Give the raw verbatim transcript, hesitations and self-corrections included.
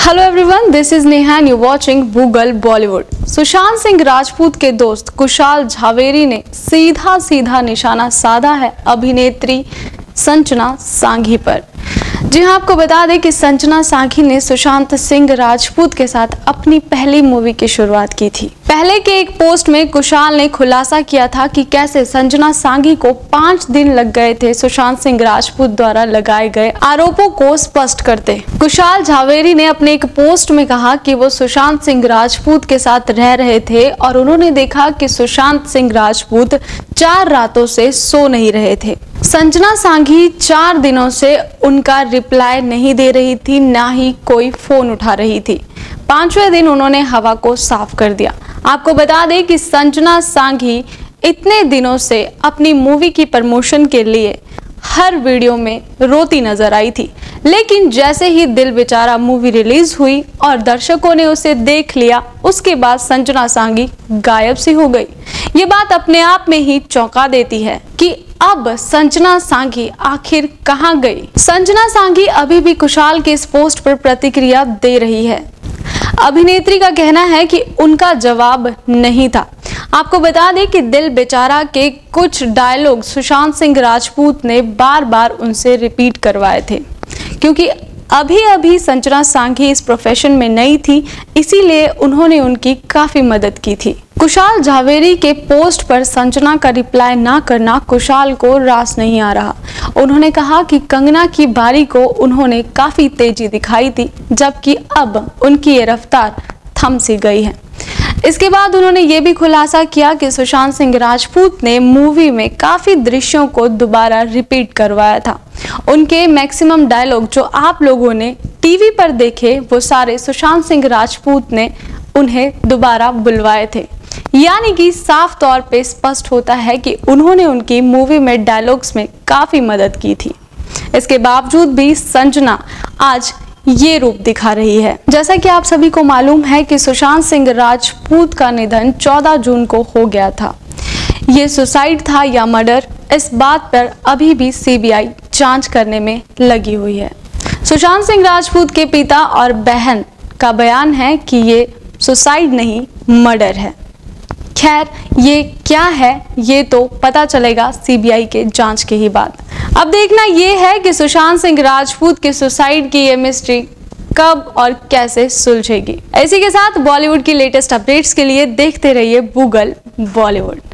Hello everyone, this is Neha and you watching Google Bollywood. Sushant Singh Rajput के दोस्त कुशाल झावेरी ने सीधा सीधा निशाना साधा है अभिनेत्री संजना सांघी पर। जी हाँ, आपको बता दें कि संजना सांघी ने सुशांत सिंह राजपूत के साथ अपनी पहली मूवी की शुरुआत की थी। पहले के एक पोस्ट में कुशाल ने खुलासा किया था कि कैसे संजना सांघी को पांच दिन लग गए थे सुशांत सिंह राजपूत द्वारा लगाए गए आरोपों को स्पष्ट करते। कुशाल झावेरी ने अपने एक पोस्ट में कहा कि वो सुशांत सिंह राजपूत के साथ रह रहे थे और उन्होंने देखा कि सुशांत सिंह राजपूत चार रातों से सो नहीं रहे थे। संजना सांघी चार दिनों से उनका रिप्लाई नहीं दे रही थी, ना ही कोई फोन उठा रही थी। पांचवें दिन उन्होंने हवा को साफ कर दिया। आपको बता दें कि संजना सांघी इतने दिनों से अपनी मूवी की प्रमोशन के लिए हर वीडियो में रोती नजर आई थी, लेकिन जैसे ही दिल बेचारा मूवी रिलीज हुई और दर्शकों ने उसे देख लिया, उसके बाद संजना सांघी गायब सी हो गई। ये बात अपने आप में ही चौंका देती है कि अब संजना सांघी आखिर कहां गई। संजना सांघी अभी भी कुशाल के इस पोस्ट पर प्रतिक्रिया दे रही है। अभिनेत्री का कहना है कि उनका जवाब नहीं था। आपको बता दें कि दिल बेचारा के कुछ डायलॉग सुशांत सिंह राजपूत ने बार बार उनसे रिपीट करवाए थे, क्योंकि अभी अभी संजना सांघी इस प्रोफेशन में नई थी, इसीलिए उन्होंने उनकी काफी मदद की थी। कुशाल झावेरी के पोस्ट पर संजना का रिप्लाई ना करना कुशाल को रास नहीं आ रहा। उन्होंने कहा कि कंगना की बारी को उन्होंने काफी तेजी दिखाई थी, जबकि अब उनकी ये रफ्तार थम सी गई है। इसके बाद उन्होंने ये भी खुलासा किया कि सुशांत सिंह राजपूत ने मूवी में काफी दृश्यों को दोबारा रिपीट करवाया था। उनके मैक्सिमम डायलॉग जो आप लोगों ने टीवी पर देखे, वो सारे सुशांत सिंह राजपूत ने उन्हें दोबारा बुलवाए थे। यानी कि साफ तौर पे स्पष्ट होता है कि उन्होंने उनकी मूवी में डायलॉग्स में काफी मदद की थी। इसके बावजूद भी संजना आज ये रूप दिखा रही है। जैसा कि आप सभी को मालूम है कि सुशांत सिंह राजपूत का निधन चौदह जून को हो गया था। ये सुसाइड था या मर्डर, इस बात पर अभी भी सीबीआई जांच करने में लगी हुई है। सुशांत सिंह राजपूत के पिता और बहन का बयान है कि ये सुसाइड नहीं, मर्डर है। खैर, ये क्या है ये तो पता चलेगा सीबीआई के जांच के ही बाद। अब देखना ये है कि सुशांत सिंह राजपूत के सुसाइड की ये मिस्ट्री कब और कैसे सुलझेगी। इसी के साथ बॉलीवुड की लेटेस्ट अपडेट्स के लिए देखते रहिए गूगल बॉलीवुड।